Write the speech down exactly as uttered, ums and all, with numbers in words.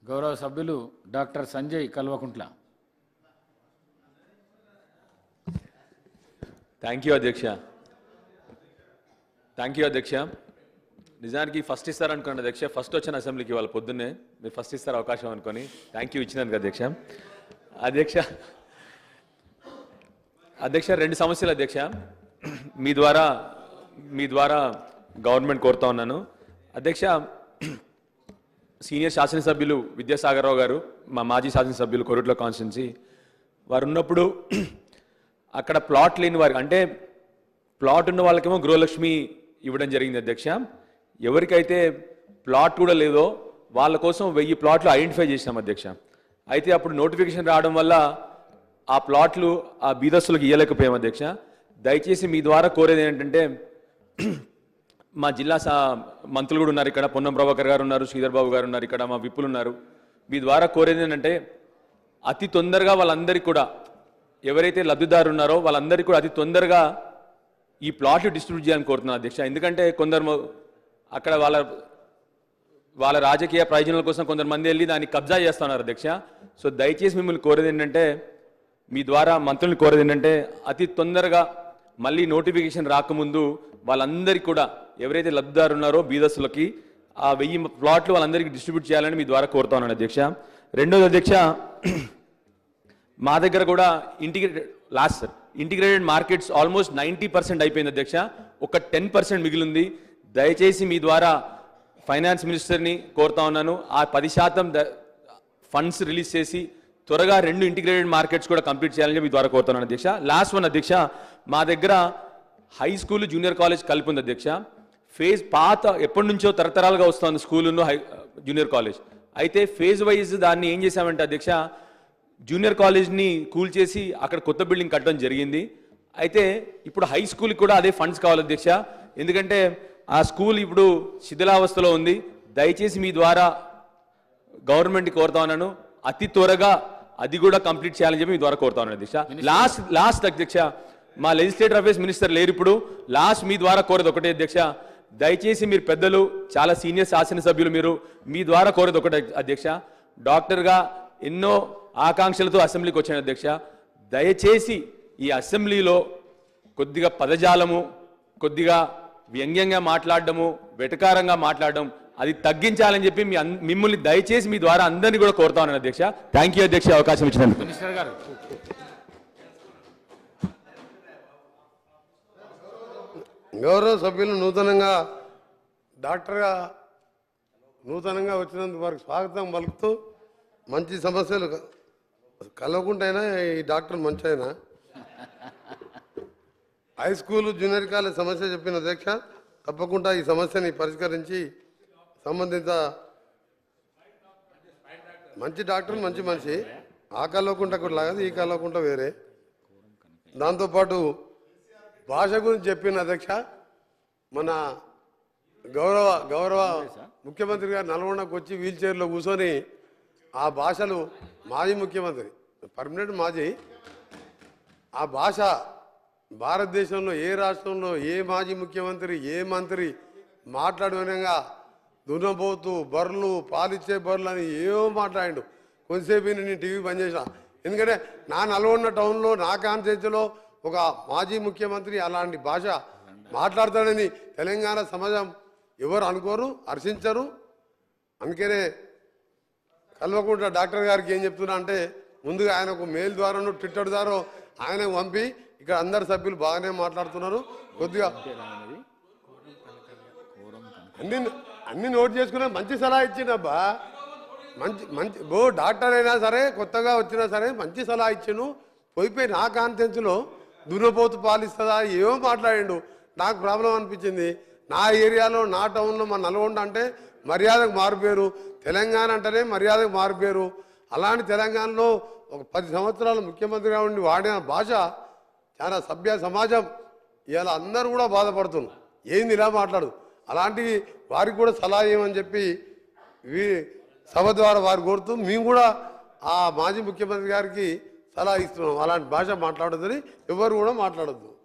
గౌరవ సభ్యులు doctor Sanjay Kalvakuntla. Thank you అధ్యక్ష. థ్యాంక్ యూ అధ్యక్ష. నిజానికి ఫస్ట్ ఇస్తారనుకోండి అధ్యక్ష, ఫస్ట్ వచ్చిన అసెంబ్లీకి వాళ్ళ పొద్దున్నే మీరు ఫస్ట్ ఇస్తారు అవకాశం అనుకొని థ్యాంక్ యూ ఇచ్చినందుకు అధ్యక్ష. అధ్యక్ష అధ్యక్ష రెండు సమస్యలు అధ్యక్ష మీ ద్వారా మీ ద్వారా గవర్నమెంట్ కోరుతా ఉన్నాను అధ్యక్ష. సీనియర్ శాసనసభ్యులు విద్యాసాగరరావు గారు, మా మాజీ శాసనసభ్యులు కొరుట్ల కాన్స్టిట్యున్సీ వారు ఉన్నప్పుడు అక్కడ ప్లాట్ లేని వారికి, అంటే ప్లాట్ ఉన్న వాళ్ళకేమో గృహలక్ష్మి ఇవ్వడం జరిగింది అధ్యక్ష. ఎవరికైతే ప్లాట్ కూడా లేదో వాళ్ళ కోసం వెయ్యి ప్లాట్లు ఐడెంటిఫై చేసినాం అధ్యక్ష. అయితే అప్పుడు నోటిఫికేషన్ రావడం వల్ల ఆ ప్లాట్లు ఆ బీదస్తులకు ఇవ్వలేకపోయాం అధ్యక్ష. దయచేసి మీ ద్వారా కోరేది ఏంటంటే, మా జిల్లా మంత్రులు కూడా ఉన్నారు ఇక్కడ, పొన్నం ప్రభాకర్ గారు ఉన్నారు, శ్రీధర్ బాబు గారు ఉన్నారు ఇక్కడ, మా విప్పులు ఉన్నారు. మీ ద్వారా కోరేది ఏంటంటే అతి తొందరగా వాళ్ళందరికీ కూడా, ఎవరైతే లబ్ధిదారు ఉన్నారో వాళ్ళందరికీ కూడా అతి తొందరగా ఈ ప్లాట్లు డిస్ట్రిబ్యూట్ చేయాలని కోరుతున్నాను అధ్యక్ష. ఎందుకంటే కొందరు అక్కడ వాళ్ళ వాళ్ళ రాజకీయ ప్రయోజనాల కోసం కొందరు మంది వెళ్ళి దాన్ని కబ్జా చేస్తున్నారు అధ్యక్ష. సో దయచేసి మిమ్మల్ని కోరేది ఏంటంటే, మీ ద్వారా మంత్రుల్ని కోరేది ఏంటంటే అతి తొందరగా మళ్ళీ నోటిఫికేషన్ రాకముందు వాళ్ళందరికీ కూడా, ఎవరైతే లబ్ధిదారు ఉన్నారో బీదస్తులకి ఆ వెయ్యి ప్లాట్లు వాళ్ళందరికీ డిస్ట్రిబ్యూట్ చేయాలని మీ ద్వారా కోరుతా ఉన్నాను అధ్యక్ష. రెండోది అధ్యక్ష, మా దగ్గర కూడా integrated last integrated markets almost ninety percent అయిపోయింది అధ్యక్ష. ఒక టెన్ పర్సెంట్ మిగిలింది. దయచేసి మీ ద్వారా ఫైనాన్స్ మినిస్టర్ని కోరుతా ఉన్నాను, ఆ పది శాతం ఫండ్స్ రిలీజ్ చేసి త్వరగా రెండు ఇంటిగ్రేటెడ్ మార్కెట్స్ కూడా కంప్లీట్ చేయాలని మీ ద్వారా కోరుతున్నాను అధ్యక్ష. లాస్ట్ వన్ అధ్యక్ష, మా దగ్గర హై స్కూల్ జూనియర్ కాలేజ్ కలిపి ఉంది అధ్యక్ష. ఫేజ్ పాత ఎప్పటి నుంచో తరతరాలుగా వస్తుంది స్కూలును హై జూనియర్ కాలేజ్. అయితే ఫేజ్ వైజ్ దాన్ని ఏం చేశామంటే అధ్యక్ష, జూనియర్ కాలేజ్ని కూల్ చేసి అక్కడ కొత్త బిల్డింగ్ కట్టడం జరిగింది. అయితే ఇప్పుడు హై స్కూల్కి కూడా అదే ఫండ్స్ కావాలి అధ్యక్ష, ఎందుకంటే ఆ స్కూల్ ఇప్పుడు శిథిలావస్థలో ఉంది. దయచేసి మీ ద్వారా గవర్నమెంట్కి కోరుతా ఉన్నాను, అతి త్వరగా అది కూడా కంప్లీట్ చేయాలని చెప్పి మీ ద్వారా కోరుతా ఉన్నాను అధ్యక్ష. లాస్ట్ లాస్ట్ అధ్యక్ష, మా లెజిస్లేటివ్ అఫేర్స్ మినిస్టర్ లేరు ఇప్పుడు. లాస్ట్ మీ ద్వారా కోరేది ఒకటే అధ్యక్ష, దయచేసి మీరు పెద్దలు చాలా సీనియర్ శాసనసభ్యులు, మీరు మీ ద్వారా కోరేది ఒకటే అధ్యక్ష. డాక్టర్గా ఎన్నో ఆకాంక్షలతో అసెంబ్లీకి వచ్చాను అధ్యక్ష. దయచేసి ఈ అసెంబ్లీలో కొద్దిగా పదజాలము, కొద్దిగా వ్యంగ్యంగా మాట్లాడడము, వెటకారంగా మాట్లాడడం అది తగ్గించాలని చెప్పి మీ మిమ్మల్ని దయచేసి మీ ద్వారా అందరినీ కూడా కోరుతా ఉన్నాను అధ్యక్ష. థ్యాంక్ యూ అధ్యక్ష, అవకాశం ఇచ్చినందుకు. మినిస్టర్ గారు, గౌరవ సభ్యులు నూతనంగా డాక్టర్గా నూతనంగా వచ్చినందుకు వారికి స్వాగతం పలుకుతూ, మంచి సమస్యలు కలవకుంటైనా ఈ డాక్టర్ మంచి అయినా హై స్కూల్ జూనియర్ కాలేజ్ సమస్య చెప్పిన అధ్యక్ష, తప్పకుండా ఈ సమస్యని పరిష్కరించి సంబంధిత మంచి డాక్టర్ మంచి మనిషి, ఆ కలవకుంట కూడా లాగదు, ఈ కలవకుంట వేరే. దాంతోపాటు భాష గురించి చెప్పిన అధ్యక్ష, మన గౌరవ గౌరవ ముఖ్యమంత్రి గారు నల్గొండకు వచ్చి వీల్ చైర్లో కూర్చొని ఆ భాషలు, మాజీ ముఖ్యమంత్రి పర్మనెంట్ మాజీ, ఆ భాష భారతదేశంలో ఏ రాష్ట్రంలో ఏ మాజీ ముఖ్యమంత్రి ఏ మంత్రి మాట్లాడే విధంగా దున్నపోతూ బర్రెలు పాలిచ్చే బర్రెలు అని ఏవో మాట్లాడిండు. కొంతసేపు నేను టీవీ బంద్ చేసిన, ఎందుకంటే నా నల్గొండ టౌన్లో నా కాన్స్టిట్యూన్సీలో ఒక మాజీ ముఖ్యమంత్రి అలాంటి భాష మాట్లాడతాడని తెలంగాణ సమాజం ఎవరు అనుకోరు, హర్షించరు. అందుకనే కల్వకుంట్ల డాక్టర్ గారికి ఏం చెప్తున్నా అంటే, ముందుగా ఆయన ఒక మెయిల్ ద్వారానో ట్విట్టర్ ద్వారా ఆయనకు పంపి, ఇక్కడ అందరు సభ్యులు బాగానే మాట్లాడుతున్నారు, కొద్దిగా అన్ని అన్ని నోట్ చేసుకున్నా మంచి సలహా ఇచ్చిండబ్బా. మంచి మంచి ఓ డాక్టర్ అయినా సరే కొత్తగా వచ్చినా సరే మంచి సలహా ఇచ్చాను. పోయిపోయి నా కాన్ఫిడెన్స్లో దున్నపోతు పాలిస్తుందా ఏమో మాట్లాడిండు, నాకు ప్రాబ్లం అనిపించింది. నా ఏరియాలో నా టౌన్లో మా నల్గొండ అంటే మర్యాదకు మారిపోయారు, తెలంగాణ అంటేనే మర్యాదకు మారిపోయారు. అలాంటి తెలంగాణలో ఒక పది సంవత్సరాలు ముఖ్యమంత్రిగా ఉండి వాడిన భాష చాలా సభ్య సమాజం ఇవాళ అందరూ కూడా బాధపడుతున్నారు, ఏంది ఇలా మాట్లాడు. అలాంటి వారికి కూడా సలహా ఇవ్వమని చెప్పి సభ ద్వారా వారు కోరుతూ మేము కూడా ఆ మాజీ ముఖ్యమంత్రి గారికి సలహా ఇస్తున్నాం, అలాంటి భాష మాట్లాడొద్దని ఎవరు కూడా మాట్లాడొద్దు.